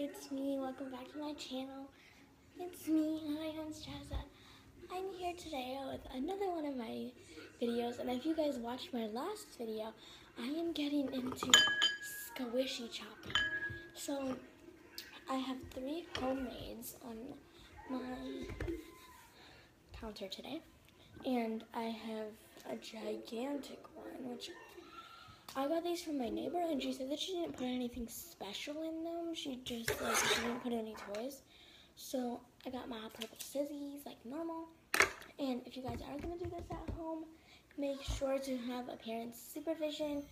it's me. Welcome back to my channel. It's me, Jazza. I'm here today with another one of my videos, and if you guys watched my last video, I am getting into squishy chopping. So, I have 3 homemades on my counter today, and I have a gigantic one, which I got these from my neighbor, and she said that she didn't put anything special in them. She just, she didn't put any toys. So I got my purple scissors like normal. And if you guys are going to do this at home, make sure to have a parent's supervision,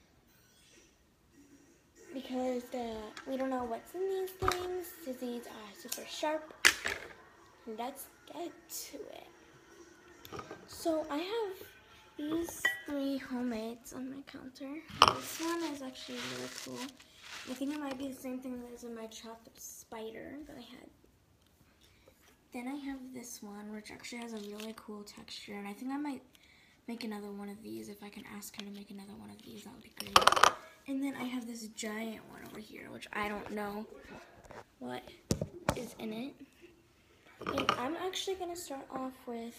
because we don't know what's in these things. Scissors are super sharp. Let's get to it. So I have these 3 homemades on my counter. This one is actually really cool. I think it might be the same thing as in my chopped up spider that I had. Then I have this one, which actually has a really cool texture, and I think I might make another one of these. If I can ask her to make another one of these, that would be great. And then I have this giant one over here, which I don't know what is in it. And I'm actually going to start off with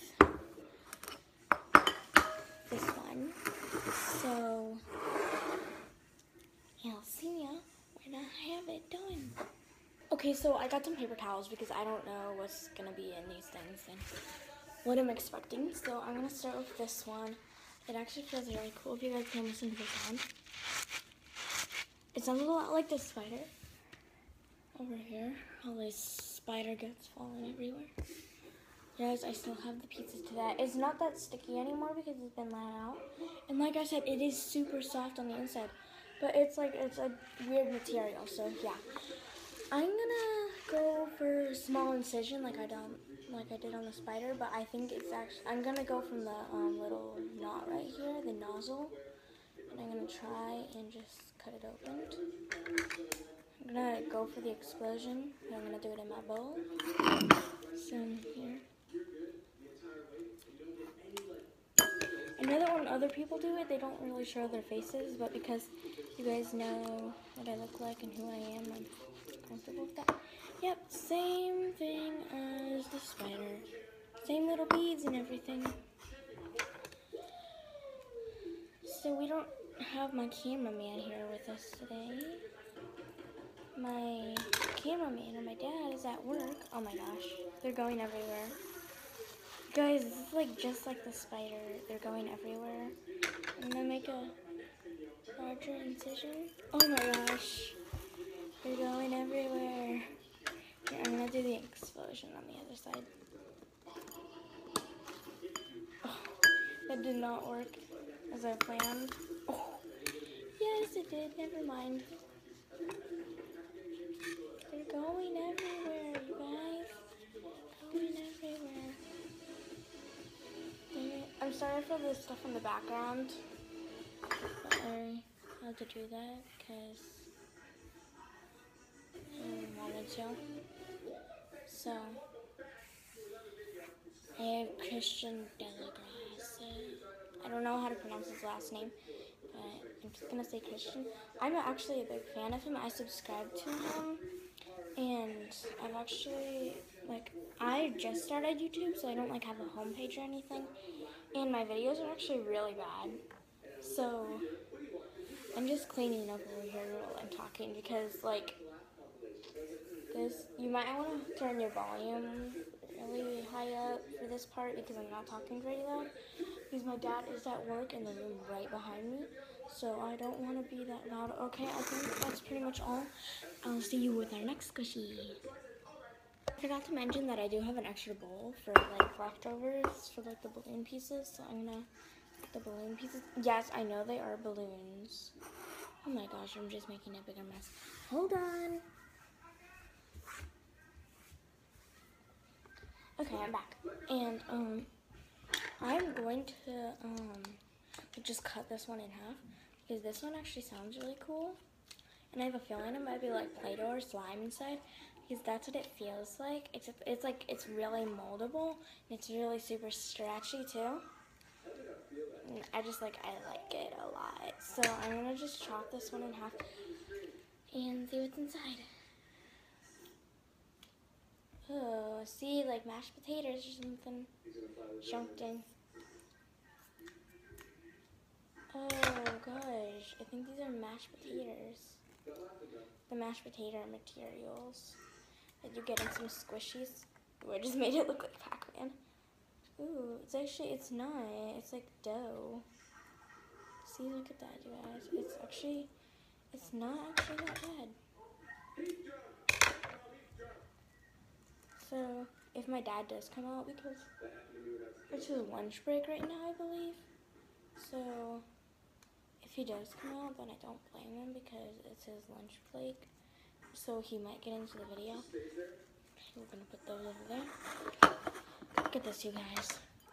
this one. So, you'll see ya when I have it done. Okay, so I got some paper towels because I don't know what's gonna be in these things and what I'm expecting. So I'm gonna start with this one. It actually feels really cool if you guys can listen to the sound. It sounds a lot like the spider over here. All these spider guts falling everywhere. Guys, I still have the pieces to that. It's not that sticky anymore because it's been let out. And like I said, it is super soft on the inside. But it's a weird material, so yeah. I'm gonna go for small incision like I did on the spider, but I think it's actually, I'm gonna go from the little knot right here, the nozzle, and I'm gonna try and just cut it open. I'm gonna go for the explosion, and I'm gonna do it in my bowl. So here. I know that when other people do it, they don't really show their faces, but because you guys know what I look like and who I am, I'm comfortable with that. Yep, same thing as the spider. Same little beads and everything. So we don't have my cameraman here with us today. My cameraman and my dad is at work. Oh my gosh, they're going everywhere. Guys, this is like just like the spider. They're going everywhere. I'm gonna make a larger incision. Oh my gosh, they're going everywhere. Here, I'm gonna do the explosion on the other side. Oh, that did not work as I planned. Oh, yes it did, never mind. They're going everywhere, you guys. Going everywhere. Dang it. I'm sorry for the stuff in the background. But I had to do that because I wanted to. So, I have Christian Delagrasse. I don't know how to pronounce his last name, but I'm just gonna say Christian. I'm actually a big fan of him. I subscribe to him, and I've actually, I just started YouTube, so I don't have a homepage or anything, and my videos are actually really bad. So I'm just cleaning up over here while I'm talking because this, you might want to turn your volume really high up for this part because I'm not talking very loud, because my dad is at work in the room right behind me, so I don't want to be that loud. Okay, I think that's pretty much all. I'll see you with our next squishy. I forgot to mention that I do have an extra bowl for leftovers for the balloon pieces, so I'm gonna put the balloon pieces. Yes, I know they are balloons. Oh my gosh, I'm just making a bigger mess. Hold on. Okay, I'm back. And I'm going to just cut this one in half because this one actually sounds really cool. And I have a feeling it might be like Play-Doh or slime inside, because that's what it feels like. Except it's really moldable and it's really super stretchy too. And I like it a lot. So I'm gonna just chop this one in half and see what's inside. Oh, see, like mashed potatoes or something. Chunked in. Oh gosh, I think these are mashed potatoes. The mashed potato materials that you get in some squishies. Ooh, I just made it look like Pac-Man. Ooh, it's not. It's like dough. See, look at that, you guys. It's not actually that bad. So, if my dad does come out, because it's his lunch break right now, I believe. So, if he does come out, then I don't blame him because it's his lunch break. So, he might get into the video. We're gonna put those over there. Look at this, you guys.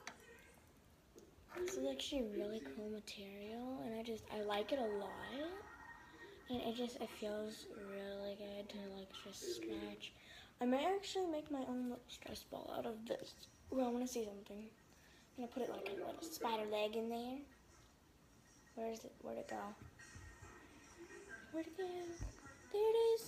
This is actually really cool material, and I like it a lot. And it feels really good to like just stretch. I might actually make my own little stress ball out of this. Ooh, I want to see something. I'm gonna put it like a little spider leg in there. Where'd it go? Where'd it go? There it is.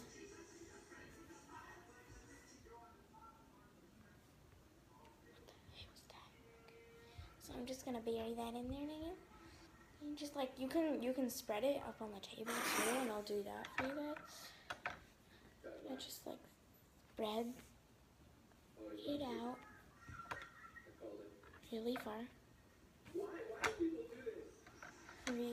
What the heck was that? So I'm just gonna bury that in there now. And just like you can spread it up on the table too, and I'll do that for you guys. I just like spread it out really far. Really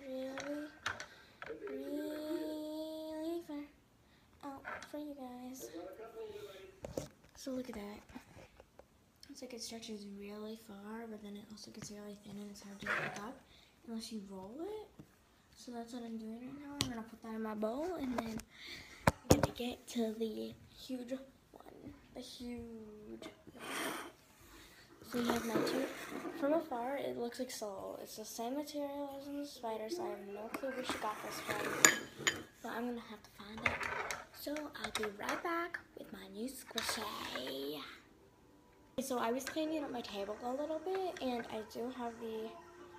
far out for you guys. So look at that. It's like it stretches really far, but then it also gets really thin and it's hard to pick up unless you roll it. So that's what I'm doing right now. I'm gonna put that in my bowl and then I'm gonna get to the huge one. The huge one. So you have my two. From afar, it looks like Soul. It's the same material as in the spider, so I have no clue where she got this from. But I'm gonna have to find out. So I'll be right back with my new squishy. So I was cleaning up my table a little bit, and I do have the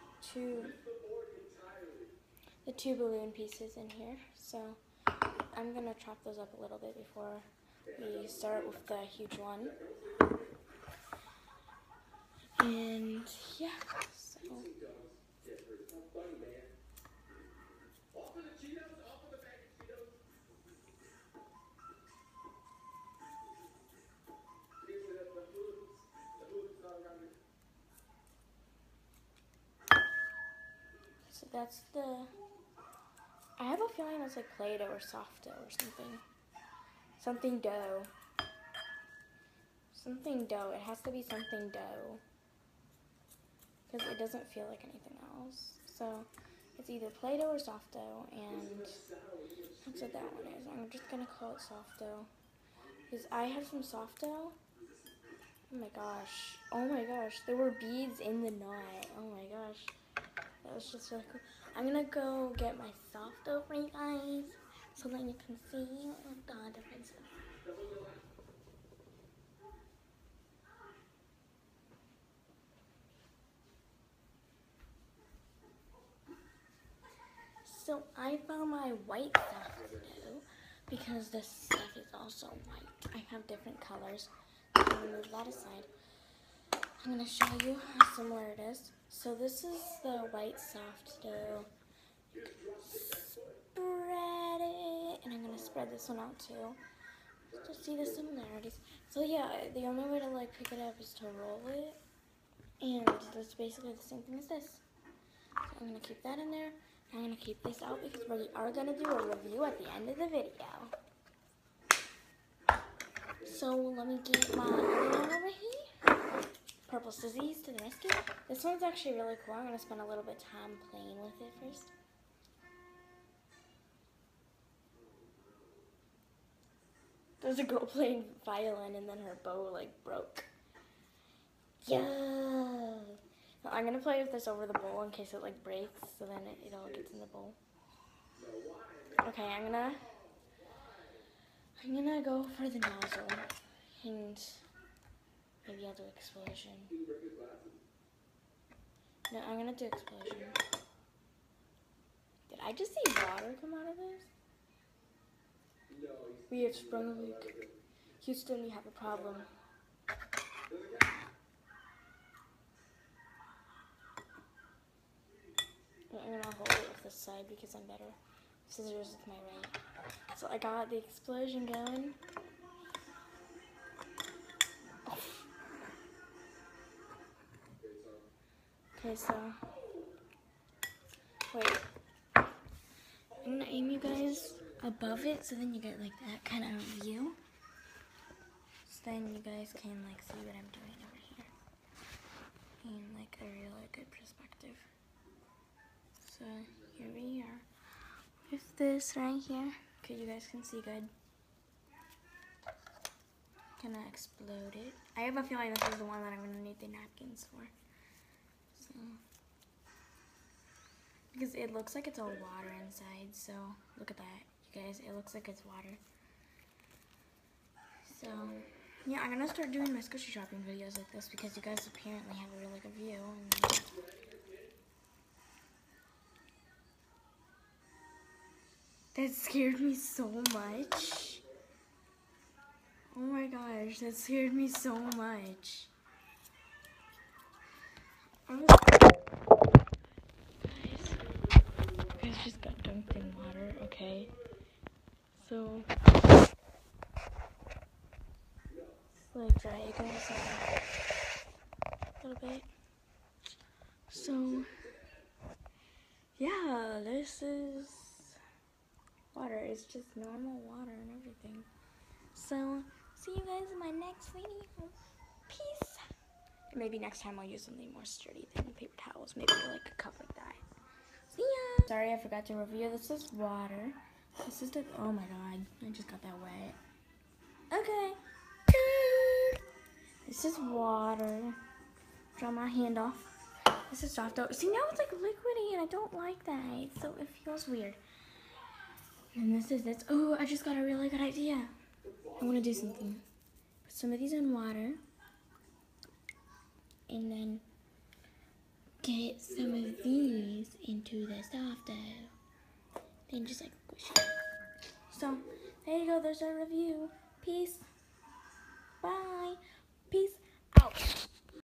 two balloon pieces in here. So I'm gonna chop those up a little bit before we start with the huge one. And yeah, so. So that's I have a feeling it's like Play-Doh or soft dough or something. Something dough. Something dough. It has to be something dough. Because it doesn't feel like anything else. So it's either Play-Doh or soft dough, and that's what that one is. I'm just gonna call it soft dough. Because I have some soft dough. Oh my gosh. Oh my gosh. There were beads in the knot. Oh my gosh. That was just really cool. I'm gonna go get my soft dough for you guys so that you can see the difference. So I found my white soft dough because this stuff is also white. I have different colors. I'm gonna move that aside. I'm gonna show you how similar it is. So this is the white soft dough. Spread it, and I'm gonna spread this one out too, to see the similarities. So yeah, the only way to like pick it up is to roll it, and that's basically the same thing as this. So I'm gonna keep that in there. I'm gonna keep this out because we are gonna do a review at the end of the video. So let me get my other one over here. Purple Scizzies to the rescue. This one's actually really cool. I'm gonna spend a little bit of time playing with it first. There's a girl playing violin and then her bow like broke. Yeah. No, I'm gonna play with this over the bowl in case it like breaks, so then it all gets in the bowl. Okay, I'm gonna go for the nozzle, and maybe I'll do explosion. No, I'm gonna do explosion. Did I just see water come out of this? We have sprung a leak. Houston, you have a problem. I'm gonna hold it with this side because I'm better. Scissors with my right. So I got the explosion going. Okay, so wait. I'm gonna aim you guys above it so then you get like that kind of view. So then you guys can like see what I'm doing over here in like a really good perspective. So here we are with this right here. Okay, you guys can see good. Gonna explode it. I have a feeling this is the one that I'm gonna need the napkins for. So, because it looks like it's all water inside, so look at that, you guys, it looks like it's water. So, yeah, I'm gonna start doing my squishy shopping videos like this because you guys apparently have a really good view. And that scared me so much. Oh my gosh, that scared me so much. Guys just got dunked in water, okay? So, like dry you guys a little bit. So, yeah, this is water. It's just normal water and everything. So, see you guys in my next video. Peace. Maybe next time I'll use something more sturdy than paper towels. Maybe like a cup like that. See ya. Sorry, I forgot to review. This is water. This is the, oh my god, I just got that wet. Okay. This is water. Draw my hand off. This is soft. See, now it's like liquidy and I don't like that. So it feels weird. And this is this. Oh, I just got a really good idea. I want to do something. Put some of these in water. And then get some of these into the soft dough. Then just like squish it. So, there you go. There's our review. Peace. Bye. Peace.